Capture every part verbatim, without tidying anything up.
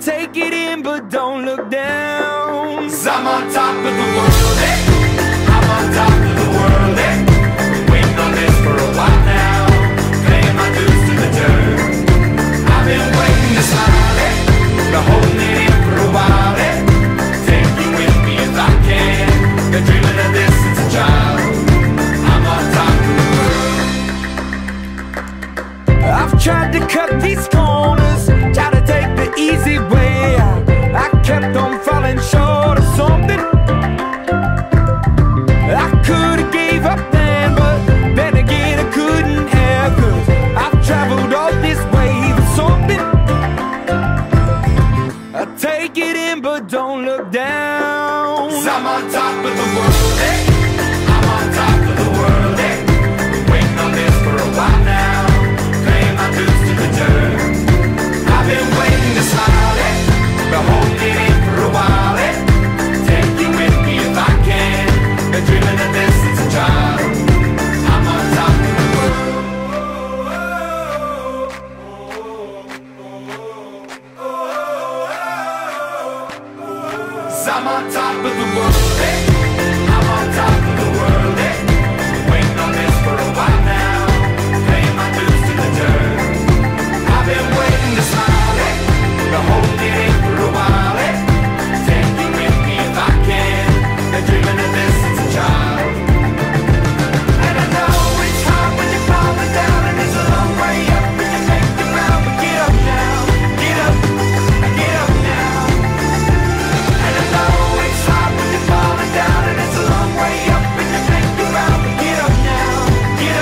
take it in, but don't look down. 'Cause I'm on top of the world, eh? I'm on top of the world, eh? Been waiting on this for a while now, paying my dues to the dirt. I've been waiting to smile, eh? Been holding it in for a while, eh? Take you with me if I can. Been dreaming of this since a child. I'm on top of the world. I've tried to cut these corners, try to take the easy way out. I kept on falling short of something. I could've gave up then, but then again I couldn't have. 'Cause I've traveled all this way for something. I take it in, but don't look down. 'Cause I'm on top of the world, eh? I'm on top of the world, eh? Been waiting on this for a while now, paying my dues to the dirt. I've been waiting to smile, eh? Been holding it in for a while, eh? Take you with me if I can. Been dreaming of this since a child. I'm on top of the world. 'Cause I'm on top of the world, eh? I'm on top of the world, eh? Been waiting on this for a while now, paying my dues to the dirt. I've been waiting to smile, eh? Been holding it in for a while, eh? Take you with me if I can. Been dreaming of this since a child. And I know it's hard when you're falling down, and it's a long way up when you make the ground. But get up now, get up, get up now. And I know it's hard when you're falling down, and it's a long way up when you make the ground. But get up now, get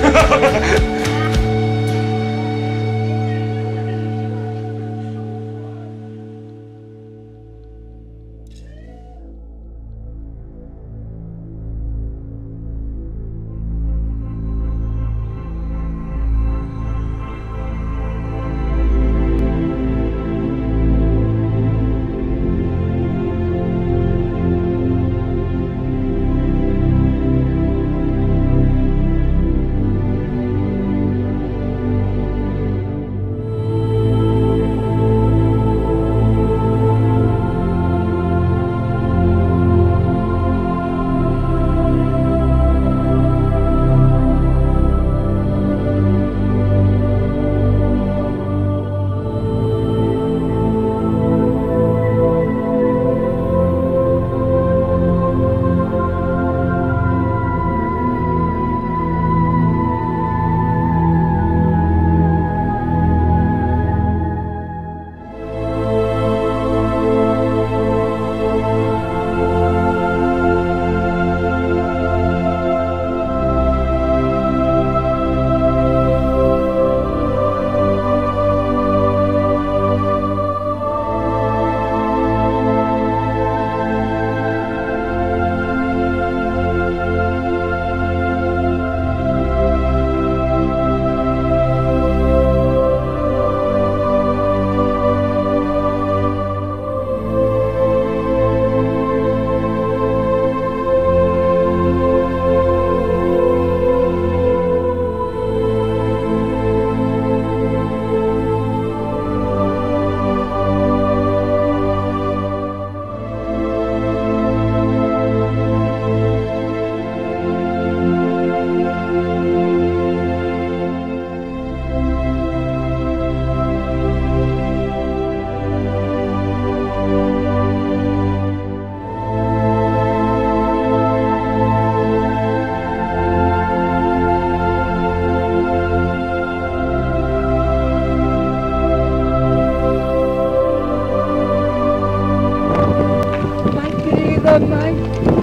Mãe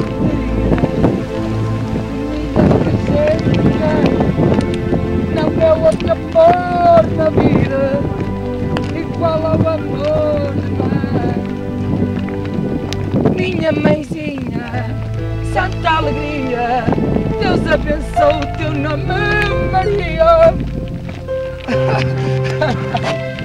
querida, não é outro amor na vida igual ao amor de mãe. Minha mãezinha, santa alegria, Deus abençoe o teu nome, Maria.